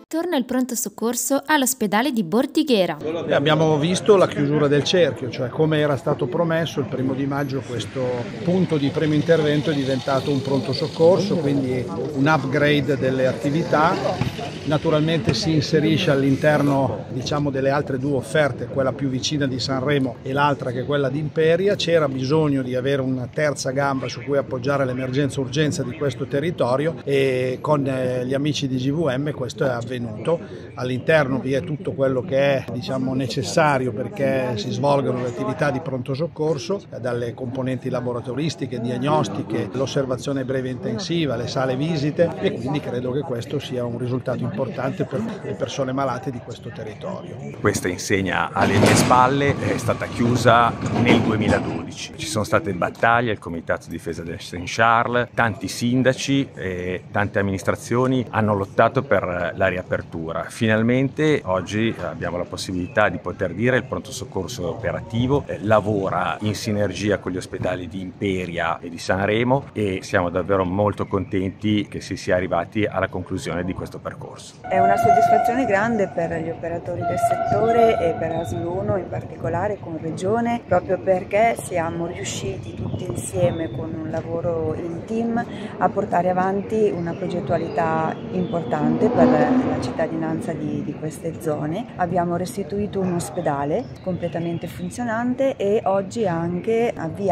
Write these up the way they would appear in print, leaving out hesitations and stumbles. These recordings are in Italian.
Torna il pronto soccorso all'ospedale di Bordighera. Abbiamo visto la chiusura del cerchio, cioè come era stato promesso il 1° maggio questo punto di primo intervento è diventato un pronto soccorso, quindi un upgrade delle attività. Naturalmente si inserisce all'interno delle altre 2 offerte, quella più vicina di Sanremo e l'altra che è quella di Imperia. C'era bisogno di avere una terza gamba su cui appoggiare l'emergenza urgenza di questo territorio e con gli amici di GVM questo è avvenuto. All'interno vi è tutto quello che è necessario perché si svolgano le attività di pronto soccorso, dalle componenti laboratoristiche, diagnostiche, l'osservazione breve intensiva, le sale visite, e quindi credo che questo sia un risultato importante per le persone malate di questo territorio. Questa insegna alle mie spalle è stata chiusa nel 2012. Ci sono state battaglie, il Comitato Difesa del Saint Charles, tanti sindaci e tante amministrazioni hanno lottato per la riapertura. Finalmente oggi abbiamo la possibilità di poter dire il pronto soccorso operativo, lavora in sinergia con gli ospedali di Imperia e di Sanremo e siamo davvero molto contenti che si sia arrivati alla conclusione di questo percorso. È una soddisfazione grande per gli operatori del settore e per ASL 1 in particolare con Regione, proprio perché siamo riusciti tutti insieme con un lavoro in team a portare avanti una progettualità importante per la cittadinanza di queste zone. Abbiamo restituito un ospedale completamente funzionante e oggi anche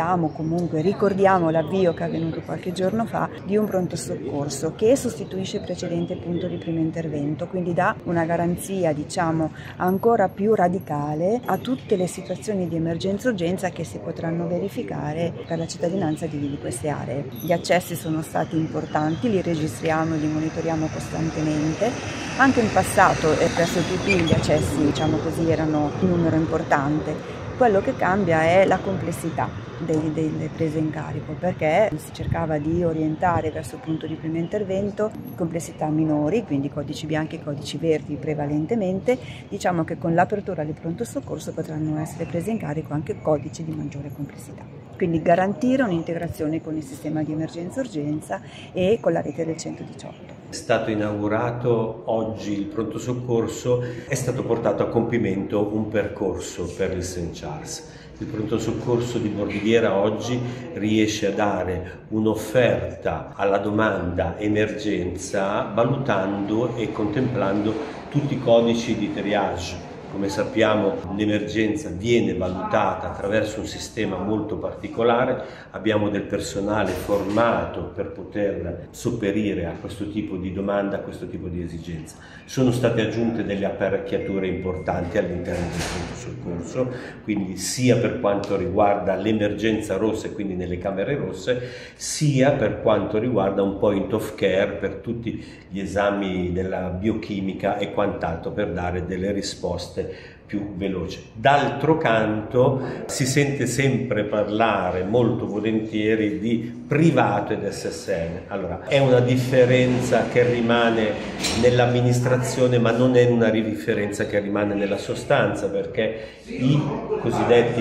ricordiamo l'avvio che è avvenuto qualche giorno fa di un pronto soccorso che sostituisce il precedente punto di primo intervento, quindi dà una garanzia ancora più radicale a tutte le situazioni di emergenza-urgenza che si potranno verificare per la cittadinanza di queste aree. Gli accessi sono stati importanti, li registriamo, li monitoriamo costantemente. Anche in passato presso tutti gli accessi erano un numero importante. Quello che cambia è la complessità delle prese in carico, perché si cercava di orientare verso il punto di primo intervento complessità minori, quindi codici bianchi e codici verdi prevalentemente. Diciamo che con l'apertura del pronto soccorso potranno essere prese in carico anche codici di maggiore complessità. Quindi garantire un'integrazione con il sistema di emergenza-urgenza e con la rete del 118. È stato inaugurato oggi il pronto soccorso, è stato portato a compimento un percorso per il Saint Charles. Il pronto soccorso di Bordighera oggi riesce a dare un'offerta alla domanda emergenza valutando e contemplando tutti i codici di triage. Come sappiamo, l'emergenza viene valutata attraverso un sistema molto particolare, abbiamo del personale formato per poter sopperire a questo tipo di domanda, a questo tipo di esigenza. Sono state aggiunte delle apparecchiature importanti all'interno del pronto soccorso, quindi sia per quanto riguarda l'emergenza rossa e quindi nelle camere rosse, sia per quanto riguarda un point of care per tutti gli esami della biochimica e quant'altro per dare delle risposte più veloci. D'altro canto si sente sempre parlare molto volentieri di privato ed SSN. Allora, è una differenza che rimane nell'amministrazione, ma non è una differenza che rimane nella sostanza, perché i cosiddetti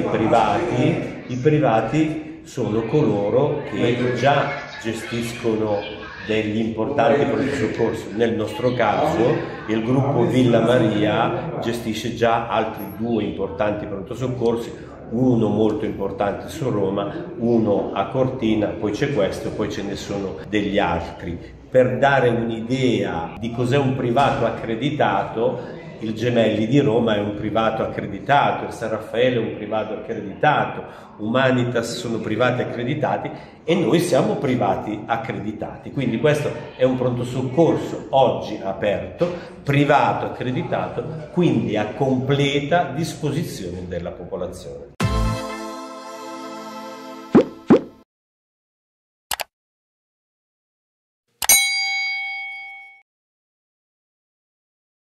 privati sono coloro che già gestiscono degli importanti pronto soccorso. Nel nostro caso il gruppo Villa Maria gestisce già altri 2 importanti pronto soccorsi, uno molto importante su Roma, uno a Cortina, poi c'è questo, poi ce ne sono degli altri. Per dare un'idea di cos'è un privato accreditato, il Gemelli di Roma è un privato accreditato, il San Raffaele è un privato accreditato, Humanitas sono privati accreditati e noi siamo privati accreditati. Quindi questo è un pronto soccorso oggi aperto, privato accreditato, quindi a completa disposizione della popolazione.